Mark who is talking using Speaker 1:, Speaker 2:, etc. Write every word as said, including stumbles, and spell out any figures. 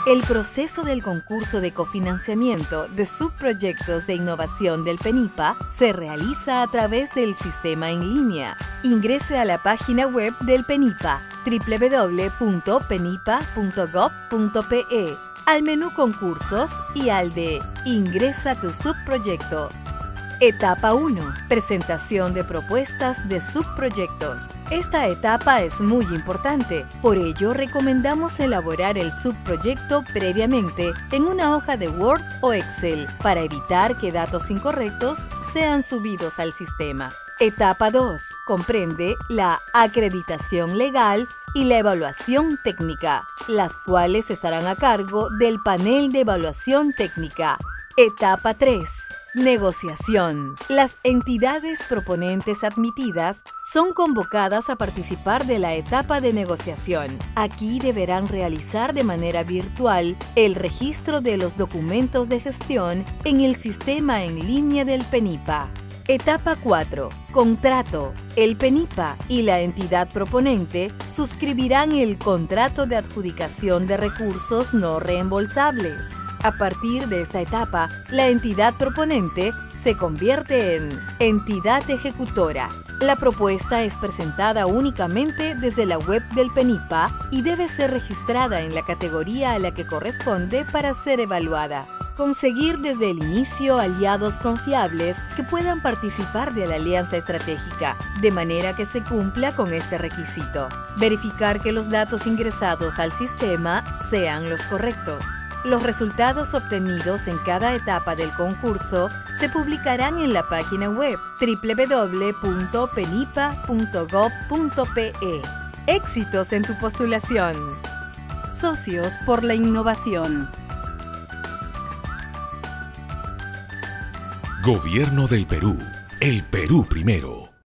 Speaker 1: El proceso del concurso de cofinanciamiento de subproyectos de innovación del PENIPA se realiza a través del sistema en línea. Ingrese a la página web del PENIPA, doble u doble u doble u punto penipa punto gob punto pe, al menú Concursos y al de Ingresa tu subproyecto. Etapa uno. Presentación de propuestas de subproyectos. Esta etapa es muy importante, por ello recomendamos elaborar el subproyecto previamente en una hoja de Word o Excel para evitar que datos incorrectos sean subidos al sistema. Etapa dos. Comprende la acreditación legal y la evaluación técnica, las cuales estarán a cargo del panel de evaluación técnica. Etapa tres. Negociación. Las entidades proponentes admitidas son convocadas a participar de la etapa de negociación. Aquí deberán realizar de manera virtual el registro de los documentos de gestión en el sistema en línea del PENIPA. Etapa cuatro. Contrato. El PENIPA y la entidad proponente suscribirán el contrato de adjudicación de recursos no reembolsables. A partir de esta etapa, la entidad proponente se convierte en entidad ejecutora. La propuesta es presentada únicamente desde la web del PENIPA y debe ser registrada en la categoría a la que corresponde para ser evaluada. Conseguir desde el inicio aliados confiables que puedan participar de la alianza estratégica, de manera que se cumpla con este requisito. Verificar que los datos ingresados al sistema sean los correctos. Los resultados obtenidos en cada etapa del concurso se publicarán en la página web doble u doble u doble u punto penipa punto gob punto pe. ¡Éxitos en tu postulación! Socios por la innovación.
Speaker 2: Gobierno del Perú. El Perú primero.